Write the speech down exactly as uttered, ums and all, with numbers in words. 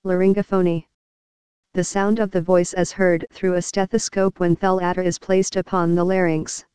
Laryngophony. The sound of the voice is heard through a stethoscope when thalatta is placed upon the larynx.